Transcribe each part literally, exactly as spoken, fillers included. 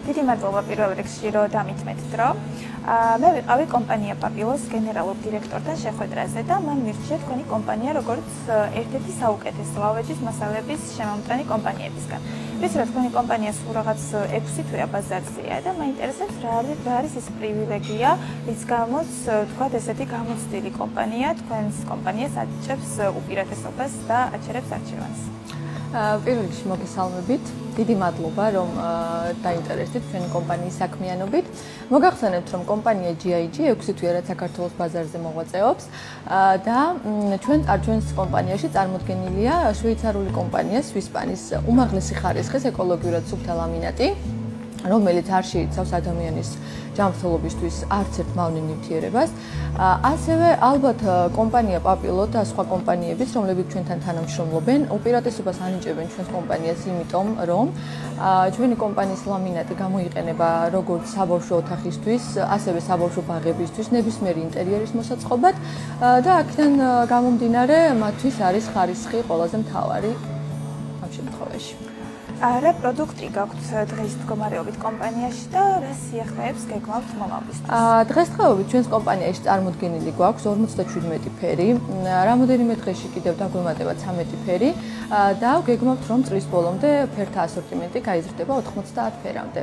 დიდი მადლობა პირველ რიგში, რომ დამითმეთ დრო. მე ვიყავი კომპანია პაპილოს გენერალურ დირექტორთან შეხვედრაზე და მან მირჩია თქვენი კომპანია როგორც ერთ-ერთი საუკეთესო ავეჯის მასალების შემომტანი კომპანიებისგან. ვიცი, რომ თქვენი კომპანია სულ რაღაც ექვსი თვეა ბაზარზეა და მაინტერესებს რა არის ის პრივილეგია, რის გამოც თქვათ ესეთი გამოცდილი კომპანია თქვენს კომპანიას აჭერებს უპირატესობას და აჩერებს არჩევანს. პირველ რიგში მოგესალმებით. დიდი მადლობა, რომ დაინტერესდით ჩვენი კომპანიის საქმიანობით. მოგახსენებთ, რომ კომპანია ჯი აი ჯი ექვსი თვეა რაც საქართველოს ბაზარზე მოღვაწეობს და ჩვენ არჩევნის კომპანიაში წარმოდგენილია შვეიცარიული კომპანია სვისპანის უმაღლესი ხარისხის ეკოლოგიურად სუფთა ლამინატი, რომელიც არ შეიცავს ადამიანის ჯანმრთელობისთვის არც ერთ მავნე ნივთიერებას. ასევე ალბათ კომპანია პაპილო და სხვა კომპანიებიც, რომლებიც ჩვენთან თანამშრომლობენ, უპირატესობას ანიჭებენ ჩვენს კომპანიას, იმიტომ რომ ჩვენი კომპანიის ლამინატი გამოიყენება როგორც საბავშვო ოთახისთვის, ასევე საბავშვო ბაღებისთვის, ნებისმიერი ინტერიერის მოსაწყობად და აქედან გამომდინარე მათთვის არის ხარისხი ყველაზე მთავარი ამ შემთხვევაში. რა პროდუქტი გაქვთ დღის მდგომარეობით კომპანიაში და რა სიახლეებს გეგმავთ მომავლისთვის? დღესდღეობით ჩვენს კომპანიაში წარმოდგენილი გვაქვს ორმოცდაშვიდმეტი ფერი, რამოდენიმე დღეში კიდევ დაგვემატება ცამეტი ფერი და გეგმავთ, რომ წლის ბოლომდე ფერთა ასორტიმენტი გაიზრდება ოთხმოცდაათ ფერამდე.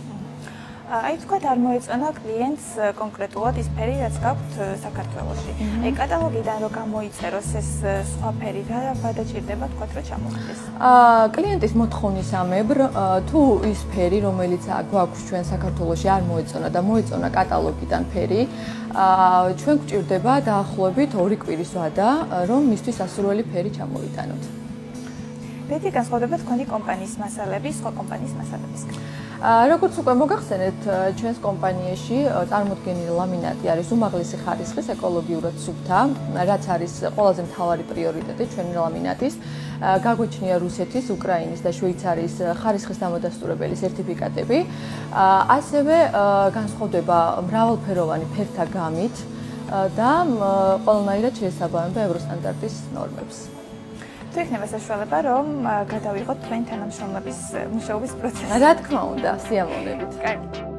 აი თქვათ არ მოეწონა კლიენტს კონკრეტულად ის ფერი, რაც გაქვთ საქართველოში. აი კატალოგიდან რომ გამოიწეროს ეს სხვა ფერი, რა გადაჭირდება თქვათ რომ ჩამოხდეს? კლიენტის მოთხოვნისამებრ, თუ ის ფერი, რომელიც გვაქვს ჩვენ საქართველოში არ მოეწონა და მოეწონა კატალოგიდან ფერი, ჩვენ გვჭირდება დაახლოებით ორი კვირის ვადა, რომ მისთვის ასურველი ფერი ჩამოვიტანოთ. რითი განსხვავდება თქვენი კომპანიის მასალები სხვა კომპანიის მასალებისგან? როგორც უკვე მოგახსენეთ, ჩვენს კომპანიაში წარმოდგენილი ლამინატი არის უმაღლესი ხარისხის ეკოლოგიურად სუფთა, რაც არის ყველაზე მთავარი პრიორიტეტი ჩვენი ლამინატის. გაგვეჩნია რუსეთის, უკრაინის და შვეიცარიის ხარისხის დამადასტურებელი სერტიფიკატები. ასევე განსხვავდება მრავალფეროვანი ფერთა გამით და ყველანაირად შეესაბამება ევროსტანდარტის ნორმებს. თუ იქნება საშუალება, რომ გადავიღოთ თქვენი თანამშრომლების მუშაობის პროცესს? რა თქმა უნდა, სიამოვნებით. კარგი.